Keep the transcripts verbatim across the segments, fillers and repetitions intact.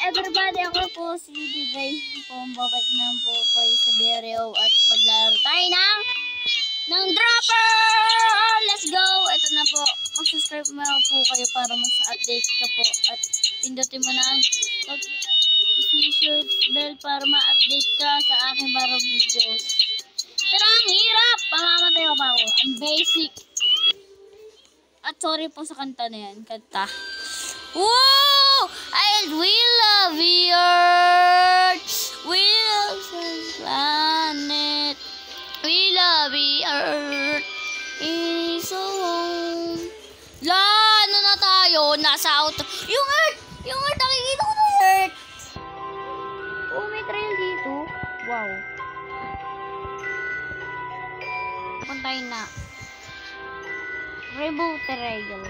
everybody, ako po si D J. Pumbabalik na po po sa video at maglaro tayo ng ng dropper! Let's go! Ito na po. Mag-subscribe mo po kayo para mas-update ka po at pindutin mo na ang notification bell para ma-update ka sa aking baro videos. Pero ang hirap! Pamamatay ko pa ako. Ang basic. At sorry po sa kanta na yan. Kanta. Woo! I will love the earth. We love the planet. We love the earth. It's so home. La, ano na tayo? Nasa auto. Yung earth! Yung earth! Nakikita ko na yung earth! Oh, may trail dito. Wow. Puntayin na. Rainbow Trail.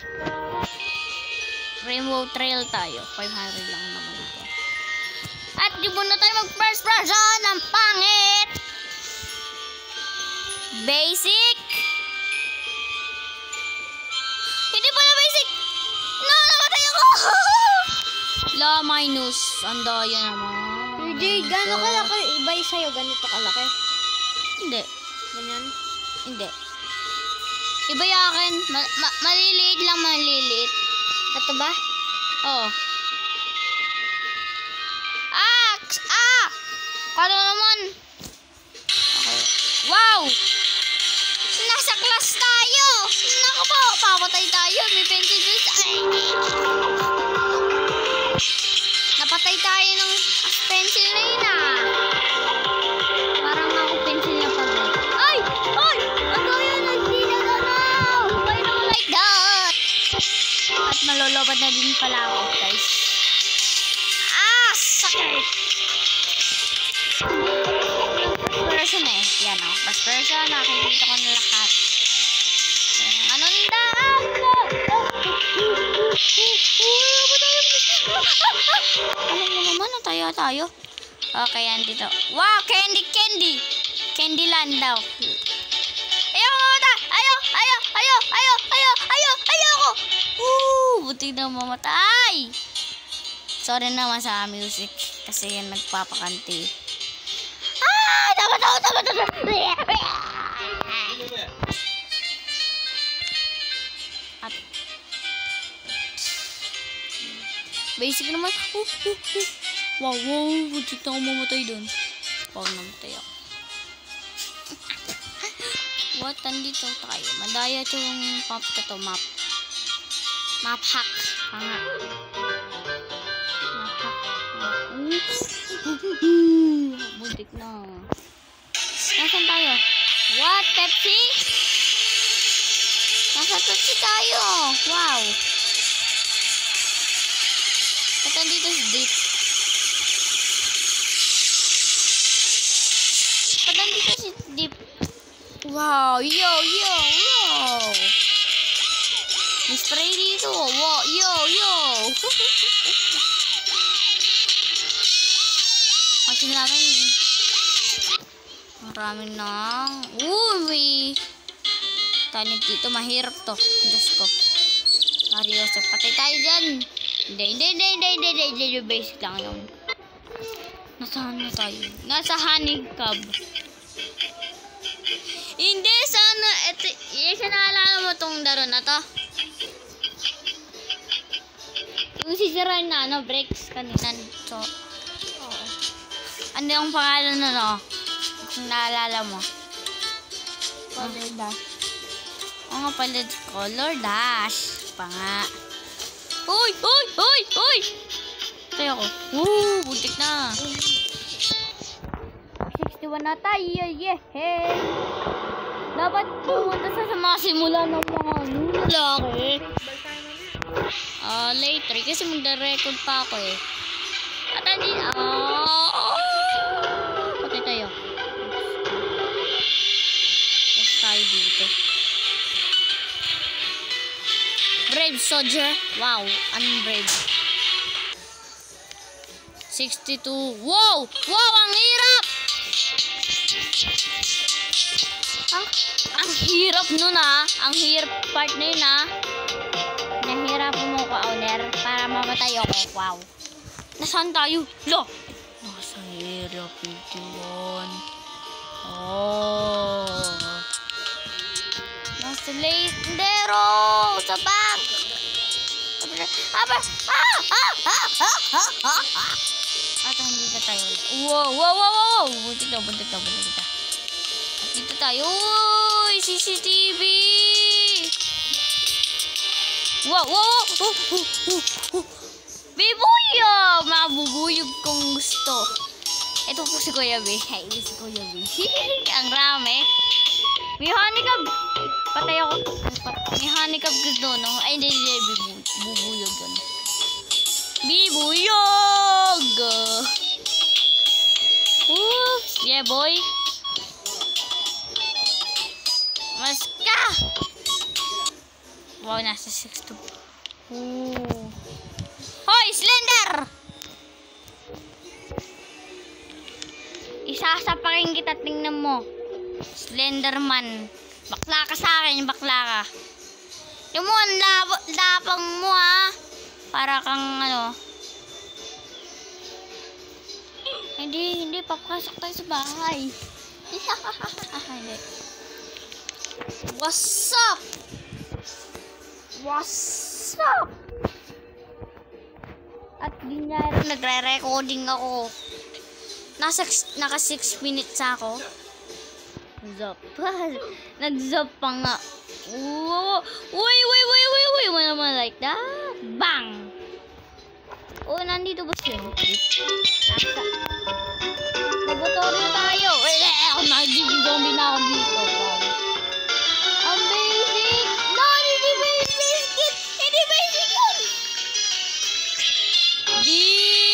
Rainbow Trail tayo. five hundred lang naman ito. At di muna tayo mag first person. Ang pangit. Basic. Hindi pala basic. No, namatay ako. La, minus. Ang daya naman. Hindi, gano'n kalaki? Iba sa'yo, ganito kalaki. Hindi. Ganyan? Hindi. Iba yakin. Ma ma maliliit lang, maliliit. Ito ba? Oh. Ah! Ah! Kano naman? Okay. Wow! Nasa class tayo! Naku po! Papatay tayo! May pencil juice! Ay! Napatay tayo ng pencil na yun ah! Parang ako pencil niya pag ay! Ay! Ano yun? Nagdila ka na! Why not like that? At malolobad na din pala ako, guys. Ah! Sakit! First person eh. Yan o. Oh. First person. Nakikita ko na lahat. Ano nila? Alam mo naman, tayo tayo. Okay, yan dito. Wow! Candy! Candy! Candyland daw. Ayaw! Ayaw! Ayaw! Ayaw! Ayaw! Ayaw! Ayaw! Ayaw! Ayaw ko! Woo! Buti na mamatay! Sorry naman sa music. Kasi yan nagpapakanti. Ah! Tama! Tama! Tama! Tama! At basic naman. Uh, uh, uh. Wow, wow. Buti na ako mamatay dun. Wow, namatay ako. What? Nandito tayo. Madaya itong map na to. Map. Map hack. Panga. Map hack. Oops. Buntik na. Nasaan tayo? What? Pepsi? Nasa Pepsi tayo. Wow. At nandito si Deep. At nandito si Deep. Wow. Yo, yo, yo. May spray dito. Wow. Yo, yo. Kasi namin marami nang uy. Tanit dito. Mahirap to. Diyos ko. Mario, so patay tayo dyan. Hindi, hindi, hindi, hindi, hindi, hindi, hindi, yung basic lang yun. Nasaan na tayo? Nasa honeycomb. Hindi, sana, eto, yes, naalala mo tong laro na to? Yung sisiran na, ano, breaks kanina. So, oo. Ano yung pangalan na, no? Kung naalala mo. Color dash. Oo nga pala, color dash. Pa nga. Uy! Uy! Uy! Uy! Tayo ako. Woo! Buntik na. sixty-one na tayo. Yehey! Dapat pumunta sa mga simula ng mga lalaki. Ah, uh, later. Kasi magda-record pa ako eh. At hindi. Ah! Patay tayo. Tapos tayo dito. Brave soldier. Wow, unbrave. sixty-two. Wow! Wow, ang hirap! Ang, ang hirap nun ah. Ang hirap part na yun ah. Nahirap mo ko, owner, para mamatay ako. Wow. Nasaan tayo? Lo! Nasa area fifty-one. Oh. Nasa Lendero! Sa back! Apa? Ah! Ah! Ah! Ah! Ah! Ah! Ah! At hindi na tayo. Wow! Wow! Wow! Wow! Buntik na, buntik na, buntik na. At dito tayo. Uy! C C T V! Wow! Wow! Wow! Uh, uh, uh, uh. Bibuyog! Mabubuyog kung gusto. Ito po si Kuya B. Ay, si Kuya B. Ang rami. May honeycomb. Patay ako. May honeycomb gusto, no? Ay, hindi, hindi. Bibu bubuyog yun. Bibuyog! Woo! Yeah, boy. Mas ka! Wow, nasa six to. Ooh. Hoy, Slender! Isasapakin kita, tingnan mo. Slenderman. Bakla ka sa akin, bakla ka. Yung mo, ang labo- lapang mo, ha? Para kang, ano. Hindi, hindi, papasok tayo sa bahay. Hindi. What's up? What's up? At dinyari, nagre-recording ako. Nasa, naka six minutes ako. Zap. Nag-zap pa nga. Whoa. Uy, uy, uy, uy, uy. Mo naman like that. Bang! Oh, nandito ba siya? Nasa. Laboratory tayo. Eh, ako nagiging zombie na ako dito. Ang basic. No, hindi basic. Hindi basic yun. Di.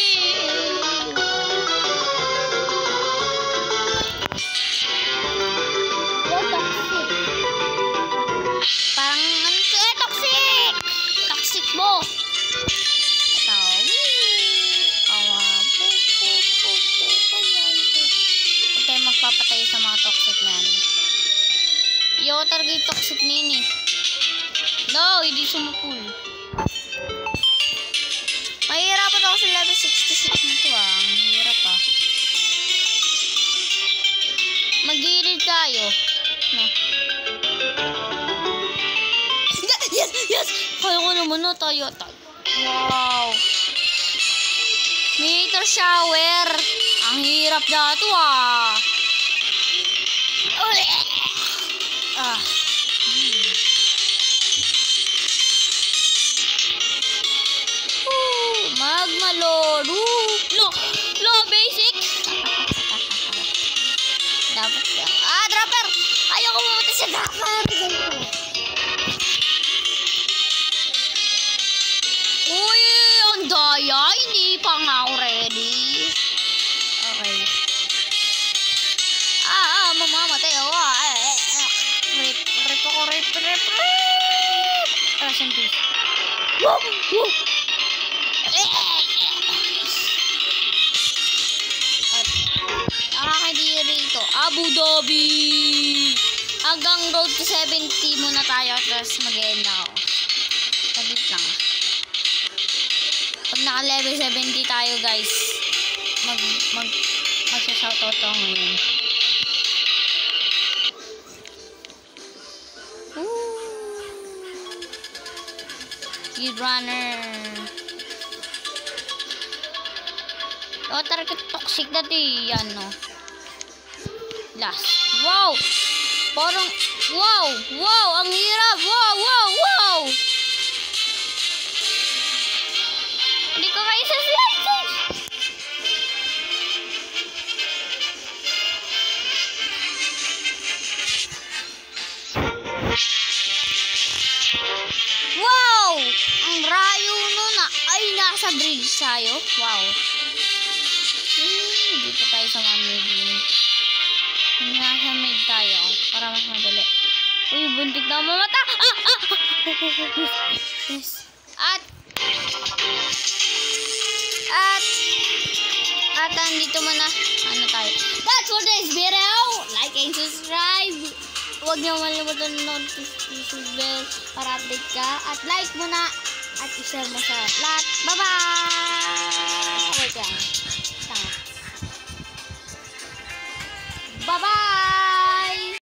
Oh, toxic. Parang ano to eh, toxic. Toxic mo. Ito. Awa. Huwag tayo magpapatay sa mga toxic na yan. Yo, talaga yung toxic nini. No, hindi sumupul. Mahirapan ako sa level sixty-six na to ah. Ang hirap ah. Mag-gilid tayo. No. Yes! Yes! Kaya ko naman na tayo. Wow! Meter shower. Ang hirap na ito ah. Ah. Hmm. Woo! Magma lord. Woo! Lo! Lo! Basic! Dapat ka. Ah! Dropper! Ayoko mamatay sa dropper! Uy! Ang daya! Hindi pa nga ako ready. Okay. Ah! Ah! Mamamatay ako ah! Eh, eh, eh. Rip! Rip ako! Rip! Rip! Rip! Rest in peace. Woo! Woo! Nakakadiri ito. Abu Dhabi. Hanggang road to seventy muna tayo. Tapos mag-end ako. Saglit lang. Pag naka level seventy tayo guys. Mag, mag, magsashoutout ako ngayon. Speed runner. Oh, talaga toxic dati. Yan, no. Last. Wow! Parang, wow! Wow! Ang hirap! Wow! Wow! Wow! Hindi ko kayo sa slices! Wow! Ang rayo nun na ay nasa bridge tayo. Wow. Hmm, dito tayo sa mamigin. Nasa mid tayo para mas madali. Uy, buntik na mamata. Ah! Ah! Yes. At At At andito mo na. Ano tayo? That's for this video. Like and subscribe. Huwag niyo malimutan ng notification bell para update ka. At like mo na. At i-share mo sa lahat. Bye-bye! lang.